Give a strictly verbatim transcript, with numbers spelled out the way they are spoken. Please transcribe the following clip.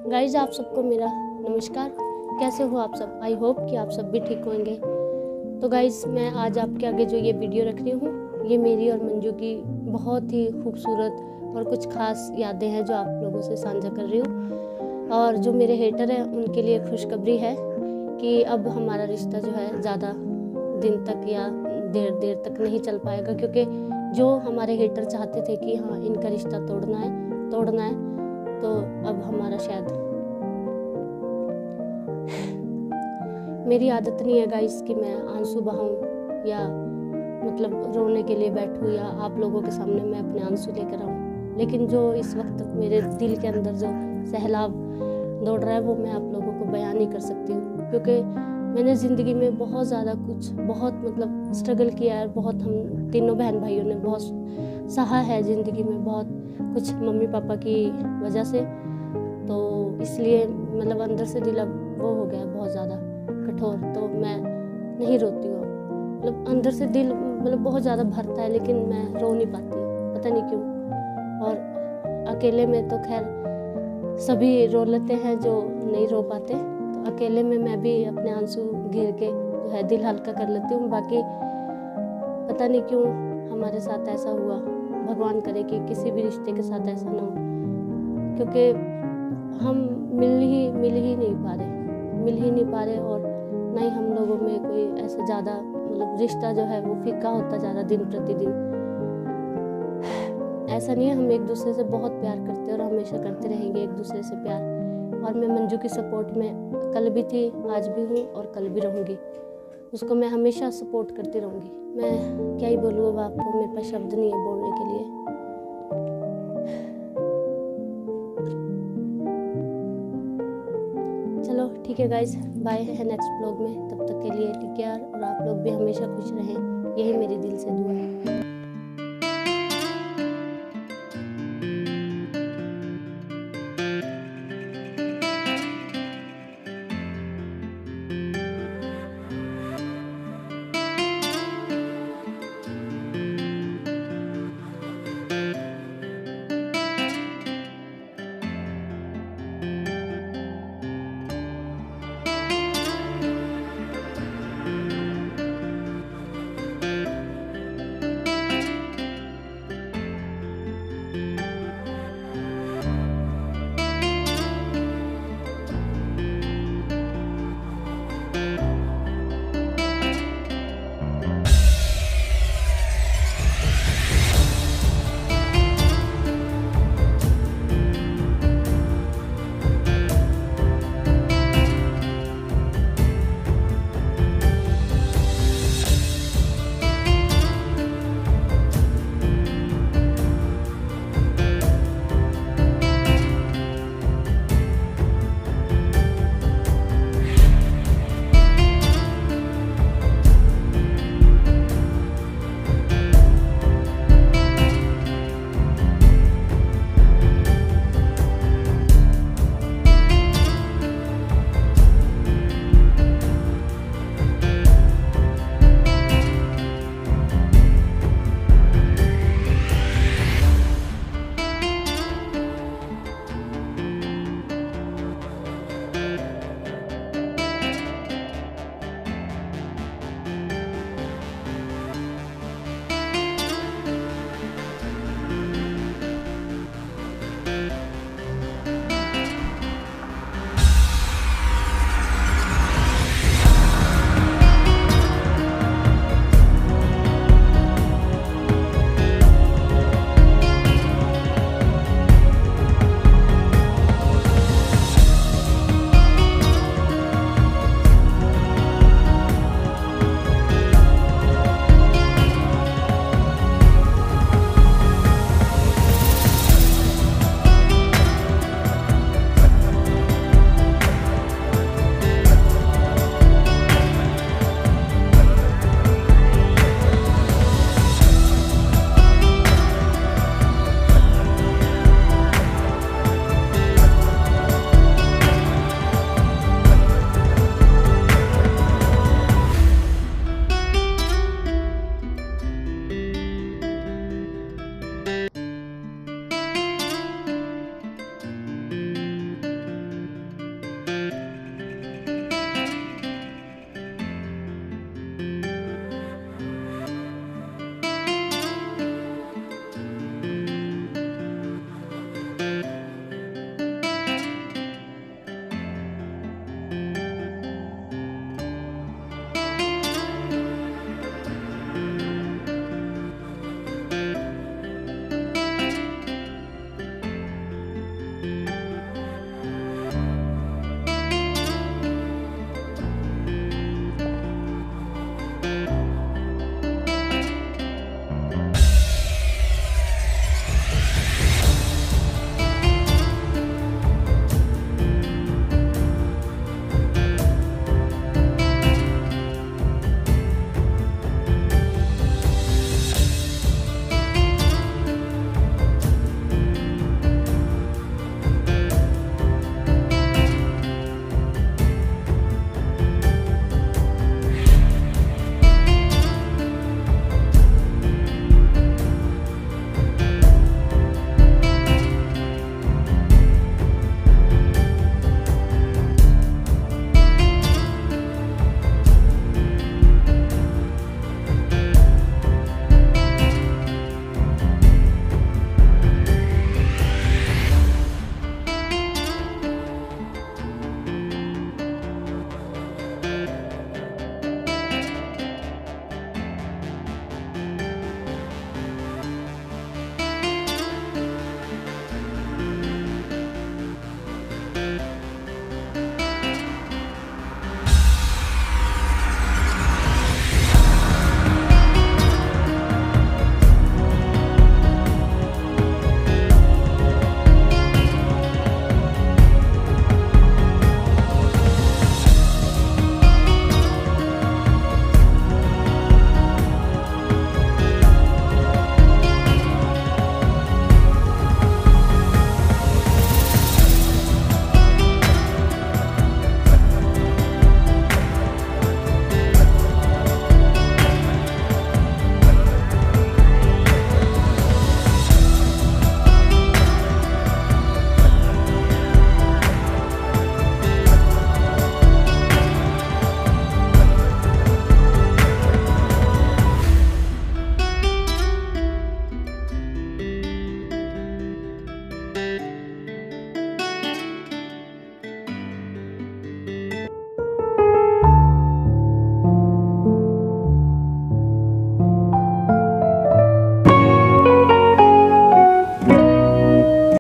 Guys आप सबको मेरा नमस्कार। कैसे हो आप सब? आई होप कि आप सब भी ठीक होंगे। तो गाइज मैं आज आपके आगे जो ये वीडियो रख रही हूँ, ये मेरी और मंजू की बहुत ही खूबसूरत और कुछ खास यादें हैं जो आप लोगों से साझा कर रही हूँ। और जो मेरे हेटर हैं उनके लिए खुशखबरी है कि अब हमारा रिश्ता जो है ज़्यादा दिन तक या देर देर तक नहीं चल पाएगा, क्योंकि जो हमारे हेटर चाहते थे कि हाँ इनका रिश्ता तोड़ना है तोड़ना है तो अब हमारा शायद मेरी आदत नहीं है गाइस कि मैं आंसू बहाऊं या मतलब रोने के लिए बैठूं या आप लोगों के सामने मैं अपने आंसू लेकर आऊं। लेकिन जो इस वक्त मेरे दिल के अंदर जो सैलाब दौड़ रहा है वो मैं आप लोगों को बयान नहीं कर सकती हूँ, क्योंकि मैंने ज़िंदगी में बहुत ज़्यादा कुछ बहुत मतलब स्ट्रगल किया है। बहुत हम तीनों बहन भाइयों ने बहुत सहा है ज़िंदगी में, बहुत कुछ मम्मी पापा की वजह से। तो इसलिए मतलब अंदर से दिल अब वो हो गया बहुत ज़्यादा कठोर। तो मैं नहीं रोती हूँ, मतलब अंदर से दिल मतलब बहुत ज़्यादा भरता है लेकिन मैं रो नहीं पाती, पता नहीं क्यों। और अकेले में तो खैर सभी रो लेते हैं जो नहीं रो पाते, तो अकेले में मैं भी अपने आंसू गिर के जो है दिल हल्का कर लेती हूँ। बाकी पता नहीं क्यों हमारे साथ ऐसा हुआ, भगवान करे कि किसी भी रिश्ते के साथ ऐसा ना हो, क्योंकि हम मिल ही मिल ही नहीं पा रहे मिल ही नहीं पा रहे और ना ही हम लोगों में कोई ऐसा ज़्यादा मतलब रिश्ता जो है वो फीका होता जा रहा दिन प्रतिदिन। ऐसा नहीं है, हम एक दूसरे से बहुत प्यार करते हैं और हमेशा करते रहेंगे एक दूसरे से प्यार। और मैं मंजू की सपोर्ट में कल भी थी, आज भी हूँ और कल भी रहूँगी। उसको मैं हमेशा सपोर्ट करती रहूँगी। मैं क्या ही बोलूँ अब आपको, मेरे पास शब्द नहीं है बोलने के लिए। चलो ठीक है गाइज, बाय है नेक्स्ट ब्लॉग में। तब तक के लिए टेक केयर और आप लोग भी हमेशा खुश रहें, यही मेरी दिल से दुआ है।